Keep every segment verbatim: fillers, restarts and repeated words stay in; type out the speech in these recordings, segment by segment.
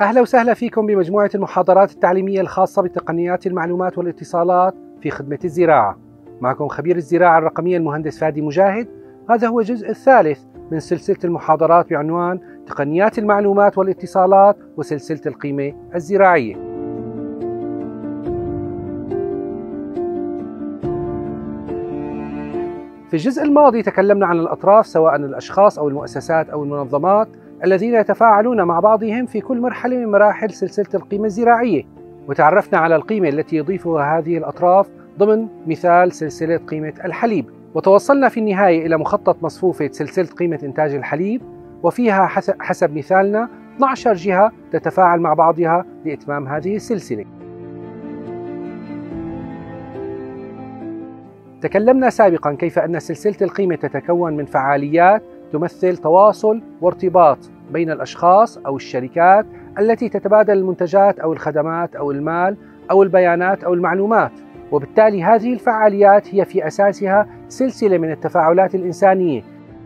أهلا وسهلا فيكم بمجموعة المحاضرات التعليمية الخاصة بتقنيات المعلومات والاتصالات في خدمة الزراعة. معكم خبير الزراعة الرقمية المهندس فادي مجاهد. هذا هو الجزء الثالث من سلسلة المحاضرات بعنوان تقنيات المعلومات والاتصالات وسلسلة القيمة الزراعية. في الجزء الماضي تكلمنا عن الأطراف سواء الأشخاص أو المؤسسات أو المنظمات الذين يتفاعلون مع بعضهم في كل مرحلة من مراحل سلسلة القيمة الزراعية، وتعرفنا على القيمة التي يضيفها هذه الأطراف ضمن مثال سلسلة قيمة الحليب، وتوصلنا في النهاية إلى مخطط مصفوفة سلسلة قيمة إنتاج الحليب، وفيها حسب مثالنا اثنتي عشرة جهة تتفاعل مع بعضها لإتمام هذه السلسلة. تكلمنا سابقا كيف أن سلسلة القيمة تتكون من فعاليات تمثل تواصل وارتباط بين الأشخاص أو الشركات التي تتبادل المنتجات أو الخدمات أو المال أو البيانات أو المعلومات، وبالتالي هذه الفعاليات هي في أساسها سلسلة من التفاعلات الإنسانية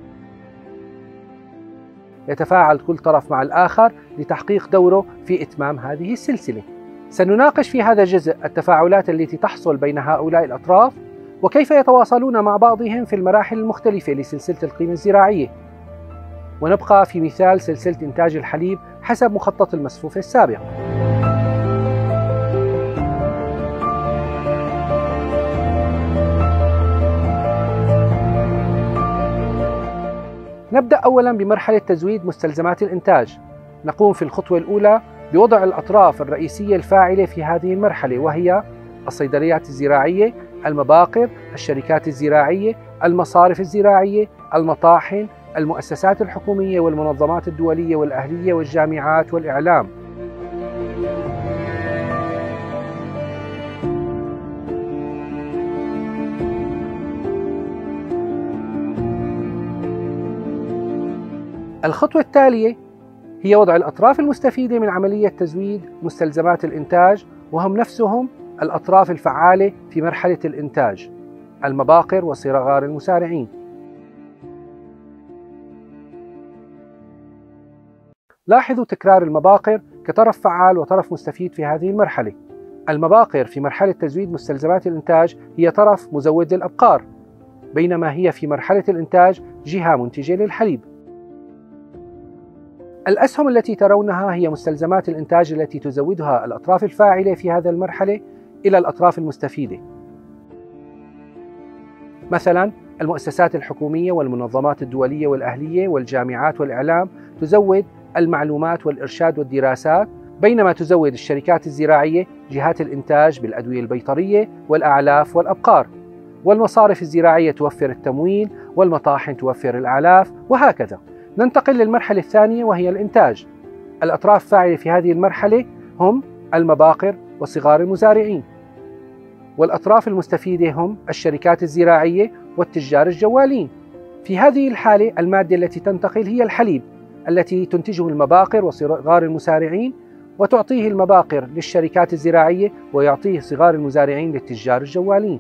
يتفاعل كل طرف مع الآخر لتحقيق دوره في إتمام هذه السلسلة. سنناقش في هذا الجزء التفاعلات التي تحصل بين هؤلاء الأطراف وكيف يتواصلون مع بعضهم في المراحل المختلفة لسلسلة القيمة الزراعية، ونبقى في مثال سلسلة إنتاج الحليب حسب مخطط المصفوفة السابق. نبدأ أولا بمرحلة تزويد مستلزمات الإنتاج. نقوم في الخطوة الأولى بوضع الأطراف الرئيسية الفاعلة في هذه المرحلة، وهي الصيدليات الزراعية، المباقر، الشركات الزراعية، المصارف الزراعية، المطاحن، المؤسسات الحكومية والمنظمات الدولية والأهلية والجامعات والإعلام. الخطوة التالية هي وضع الأطراف المستفيدة من عملية تزويد مستلزمات الإنتاج، وهم نفسهم الأطراف الفعالة في مرحلة الإنتاج، المباقر وصغار المسارعين. لاحظوا تكرار المباقر كطرف فعال وطرف مستفيد في هذه المرحلة. المباقر في مرحلة تزويد مستلزمات الإنتاج هي طرف مزود للأبقار، بينما هي في مرحلة الإنتاج جهة منتجة للحليب. الأسهم التي ترونها هي مستلزمات الإنتاج التي تزودها الأطراف الفاعلة في هذه المرحلة إلى الأطراف المستفيدة. مثلا المؤسسات الحكومية والمنظمات الدولية والأهلية والجامعات والإعلام تزود المعلومات والإرشاد والدراسات، بينما تزود الشركات الزراعية جهات الإنتاج بالأدوية البيطرية والأعلاف والأبقار، والمصارف الزراعية توفر التمويل، والمطاحن توفر الأعلاف، وهكذا. ننتقل للمرحلة الثانية وهي الإنتاج. الأطراف الفاعلة في هذه المرحلة هم المباقر وصغار المزارعين، والأطراف المستفيدة هم الشركات الزراعية والتجار الجوالين. في هذه الحالة المادة التي تنتقل هي الحليب التي تنتجه المباقر وصغار المسارعين، وتعطيه المباقر للشركات الزراعية ويعطيه صغار المزارعين للتجار الجوالين.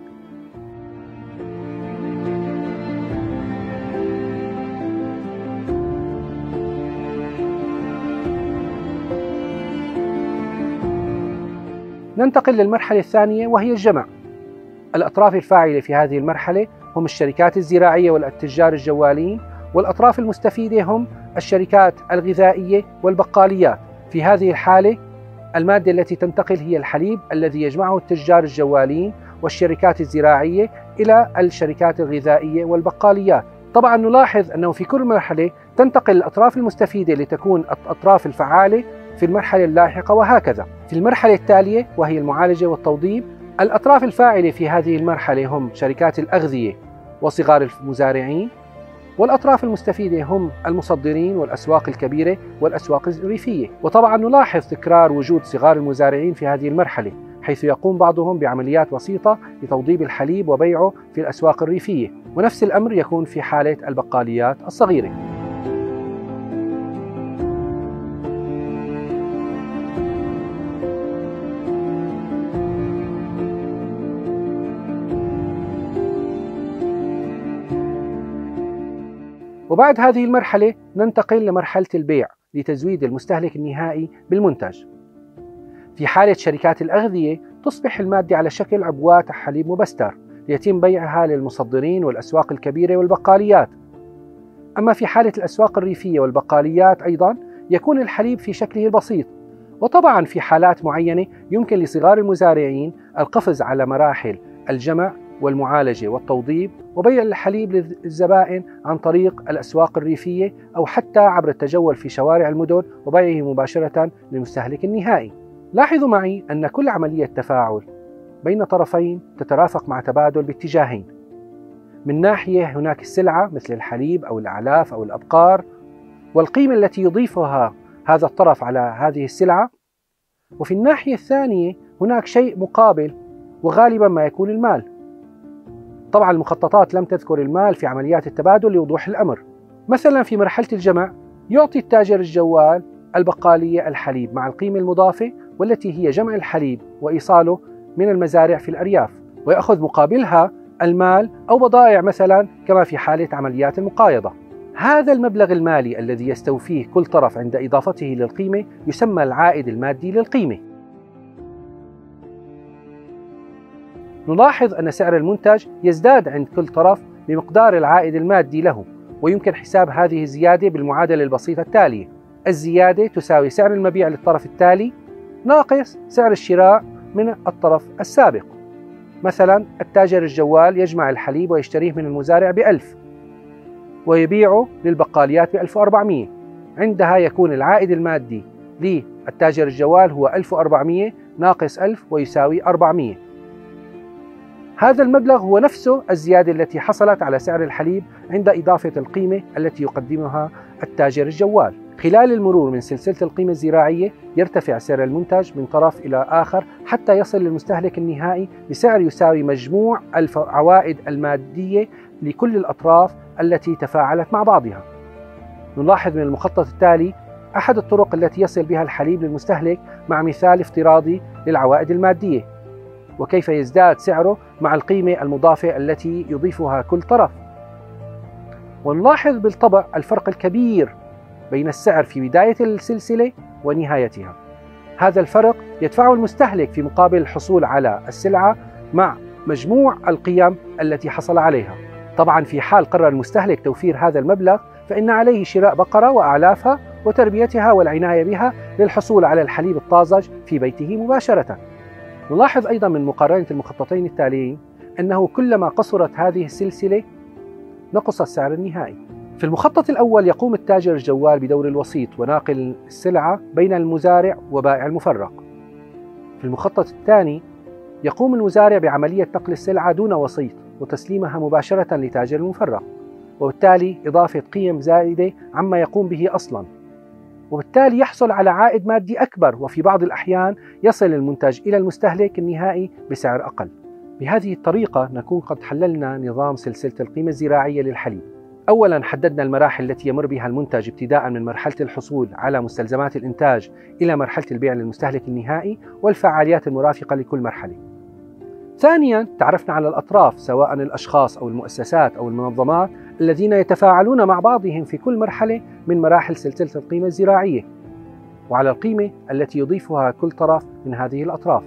ننتقل للمرحلة الثانية وهي الجمع. الأطراف الفاعلة في هذه المرحلة هم الشركات الزراعية والتجار الجوالين، والأطراف المستفيدة هم الشركات الغذائية والبقاليات. في هذه الحالة المادة التي تنتقل هي الحليب الذي يجمعه التجار الجوالين والشركات الزراعية إلى الشركات الغذائية والبقاليات. طبعا نلاحظ أنه في كل مرحلة تنتقل الأطراف المستفيدة لتكون الأطراف الفعالة في المرحلة اللاحقة، وهكذا. في المرحلة التالية وهي المعالجة والتوضيب، الأطراف الفاعلة في هذه المرحلة هم شركات الأغذية وصغار المزارعين، والأطراف المستفيدة هم المصدرين والأسواق الكبيرة والأسواق الريفية. وطبعا نلاحظ تكرار وجود صغار المزارعين في هذه المرحلة، حيث يقوم بعضهم بعمليات بسيطة لتوضيب الحليب وبيعه في الأسواق الريفية، ونفس الأمر يكون في حالة البقاليات الصغيرة. وبعد هذه المرحلة ننتقل لمرحلة البيع لتزويد المستهلك النهائي بالمنتج. في حالة شركات الأغذية تصبح المادة على شكل عبوات حليب مبستر ليتم بيعها للمصدرين والأسواق الكبيرة والبقاليات. أما في حالة الأسواق الريفية والبقاليات أيضا يكون الحليب في شكله البسيط. وطبعا في حالات معينة يمكن لصغار المزارعين القفز على مراحل الجمع والمعالجة والتوضيب وبيع الحليب للزبائن عن طريق الأسواق الريفية أو حتى عبر التجول في شوارع المدن وبيعه مباشرة للمستهلك النهائي. لاحظوا معي أن كل عملية تفاعل بين طرفين تترافق مع تبادل باتجاهين. من ناحية هناك السلعة مثل الحليب أو الأعلاف أو الأبقار والقيمة التي يضيفها هذا الطرف على هذه السلعة، وفي الناحية الثانية هناك شيء مقابل وغالبا ما يكون المال. طبعا المخططات لم تذكر المال في عمليات التبادل لوضوح الأمر. مثلا في مرحلة الجمع يعطي التاجر الجوال البقالية الحليب مع القيمة المضافة والتي هي جمع الحليب وإيصاله من المزارع في الأرياف، ويأخذ مقابلها المال أو بضائع مثلا كما في حالة عمليات المقايضة. هذا المبلغ المالي الذي يستوفيه كل طرف عند إضافته للقيمة يسمى العائد المادي للقيمة. نلاحظ أن سعر المنتج يزداد عند كل طرف بمقدار العائد المادي له، ويمكن حساب هذه الزيادة بالمعادلة البسيطة التالية: الزيادة تساوي سعر المبيع للطرف التالي ناقص سعر الشراء من الطرف السابق. مثلا التاجر الجوال يجمع الحليب ويشتريه من المزارع بألف ويبيعه للبقاليات بألف وأربعمئة، عندها يكون العائد المادي للتاجر الجوال هو ألف وأربعمئة ناقص ألف ويساوي أربعمئة. هذا المبلغ هو نفسه الزيادة التي حصلت على سعر الحليب عند إضافة القيمة التي يقدمها التاجر الجوال. خلال المرور من سلسلة القيمة الزراعية يرتفع سعر المنتج من طرف إلى آخر حتى يصل للمستهلك النهائي بسعر يساوي مجموع العوائد المادية لكل الأطراف التي تفاعلت مع بعضها. نلاحظ من المخطط التالي أحد الطرق التي يصل بها الحليب للمستهلك مع مثال افتراضي للعوائد المادية وكيف يزداد سعره مع القيمة المضافة التي يضيفها كل طرف. ونلاحظ بالطبع الفرق الكبير بين السعر في بداية السلسلة ونهايتها. هذا الفرق يدفعه المستهلك في مقابل الحصول على السلعة مع مجموع القيم التي حصل عليها. طبعا في حال قرر المستهلك توفير هذا المبلغ فإن عليه شراء بقرة وأعلافها وتربيتها والعناية بها للحصول على الحليب الطازج في بيته مباشرة. نلاحظ أيضا من مقارنة المخططين التاليين أنه كلما قصرت هذه السلسلة نقص السعر النهائي. في المخطط الأول يقوم التاجر الجوال بدور الوسيط وناقل السلعة بين المزارع وبائع المفرق. في المخطط الثاني يقوم المزارع بعملية نقل السلعة دون وسيط وتسليمها مباشرة لتاجر المفرق، وبالتالي إضافة قيم زائدة عما يقوم به أصلا، وبالتالي يحصل على عائد مادي أكبر، وفي بعض الأحيان يصل المنتج إلى المستهلك النهائي بسعر أقل. بهذه الطريقة نكون قد حللنا نظام سلسلة القيمة الزراعية للحليب. أولا حددنا المراحل التي يمر بها المنتج ابتداء من مرحلة الحصول على مستلزمات الإنتاج إلى مرحلة البيع للمستهلك النهائي والفعاليات المرافقة لكل مرحلة. ثانيا تعرفنا على الأطراف سواء الأشخاص أو المؤسسات أو المنظمات الذين يتفاعلون مع بعضهم في كل مرحلة من مراحل سلسلة القيمة الزراعية، وعلى القيمة التي يضيفها كل طرف من هذه الأطراف.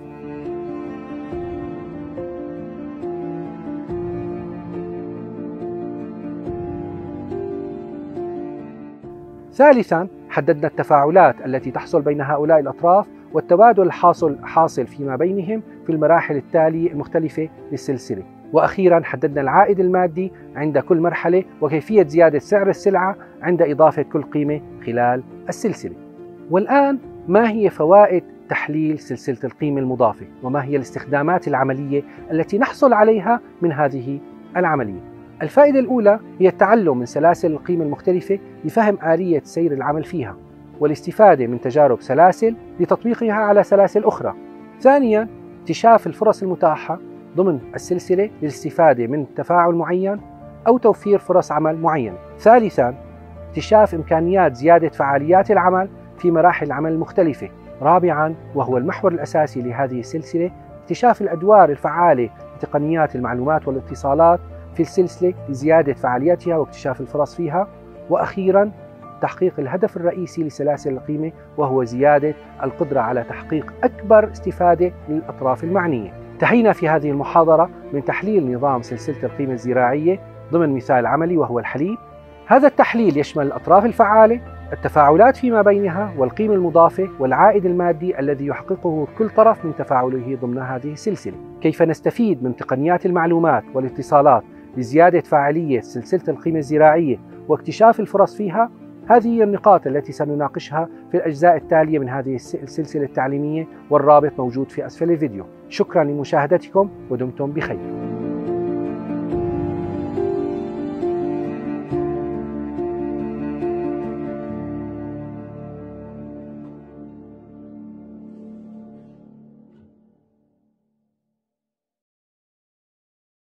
ثالثا حددنا التفاعلات التي تحصل بين هؤلاء الأطراف والتبادل الحاصل حاصل فيما بينهم في المراحل التالية المختلفة للسلسلة. وأخيرا حددنا العائد المادي عند كل مرحلة وكيفية زيادة سعر السلعة عند إضافة كل قيمة خلال السلسلة. والآن ما هي فوائد تحليل سلسلة القيمة المضافة؟ وما هي الاستخدامات العملية التي نحصل عليها من هذه العملية؟ الفائدة الأولى هي التعلم من سلاسل القيمة المختلفة لفهم آلية سير العمل فيها، والاستفادة من تجارب سلاسل لتطبيقها على سلاسل أخرى. ثانياً اكتشاف الفرص المتاحة ضمن السلسلة للاستفادة من تفاعل معين أو توفير فرص عمل معينة. ثالثاً اكتشاف إمكانيات زيادة فعاليات العمل في مراحل العمل المختلفة. رابعاً وهو المحور الأساسي لهذه السلسلة اكتشاف الأدوار الفعالة لتقنيات المعلومات والاتصالات في السلسلة لزيادة فعاليتها واكتشاف الفرص فيها. وأخيراً تحقيق الهدف الرئيسي لسلاسل القيمة، وهو زيادة القدرة على تحقيق أكبر استفادة للأطراف المعنية. انتهينا في هذه المحاضرة من تحليل نظام سلسلة القيمة الزراعية ضمن مثال عملي وهو الحليب. هذا التحليل يشمل الأطراف الفعالة، التفاعلات فيما بينها، والقيمة المضافة والعائد المادي الذي يحققه كل طرف من تفاعله ضمن هذه السلسلة. كيف نستفيد من تقنيات المعلومات والاتصالات لزيادة فاعلية سلسلة القيمة الزراعية واكتشاف الفرص فيها؟ هذه هي النقاط التي سنناقشها في الأجزاء التالية من هذه السلسلة التعليمية، والرابط موجود في أسفل الفيديو. شكرا لمشاهدتكم ودمتم بخير.